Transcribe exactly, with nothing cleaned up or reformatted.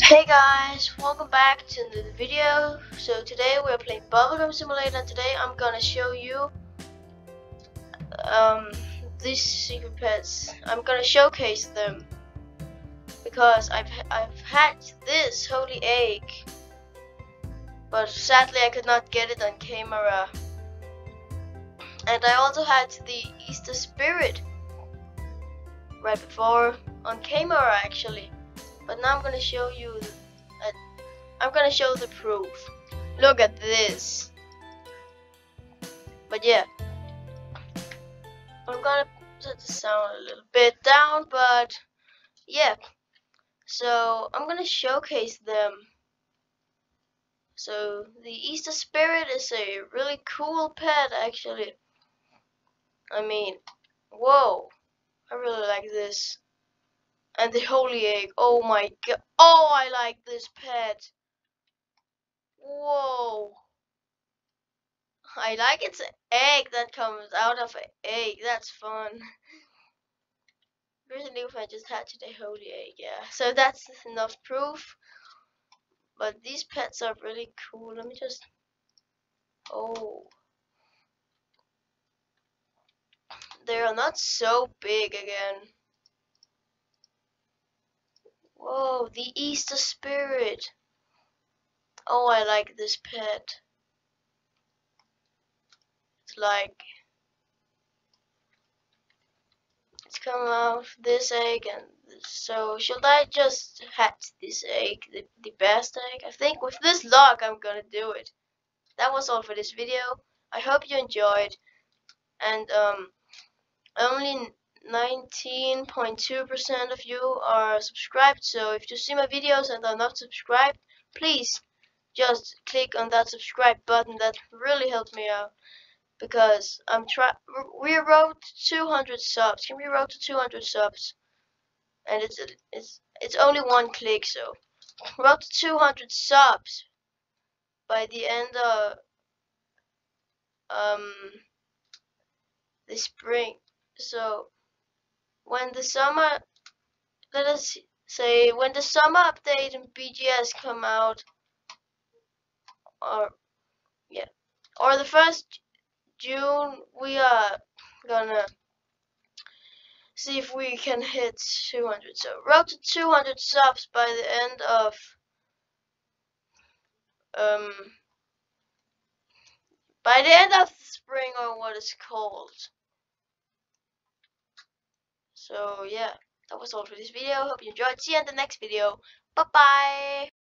Hey guys, welcome back to the video. So today we're playing Bubblegum Simulator, and today I'm gonna show you um, these secret pets. I'm gonna showcase them because I've I've had this holy egg, but sadly I could not get it on camera. And I also had the Easter Spirit right before on camera actually, but now I'm gonna show you. A, I'm gonna show the proof. Look at this. But yeah, I'm gonna set the sound a little bit down, but yeah. So I'm gonna showcase them. So the Easter Spirit is a really cool pet actually. I mean, whoa, I really like this. And the Holy Egg, oh my god, oh I like this pet. Whoa. I like its egg that comes out of an egg, that's fun. Recently I just had today Holy Egg, yeah. So that's enough proof. But these pets are really cool. Let me just, oh, they are not so big again. Whoa, the Easter Spirit. Oh, I like this pet. It's like, it's come out of this egg, and so should I just hatch this egg, the, the best egg? I think with this luck I'm gonna do it. That was all for this video. I hope you enjoyed, and um, only nineteen point two percent of you are subscribed, so if you see my videos and are not subscribed, please just click on that subscribe button. That really helps me out, because I'm try we wrote two hundred subs. Can we road to two hundred subs? And it's it's it's only one click, so road to two hundred subs by the end of um the spring. So when the summer, let us say when the summer update and B G S come out, or yeah, or the first June, we are gonna see if we can hit two hundred. So road to two hundred subs by the end of um by the end of the spring, or what it's called. So yeah, that was all for this video. Hope you enjoyed. See you in the next video. Bye bye.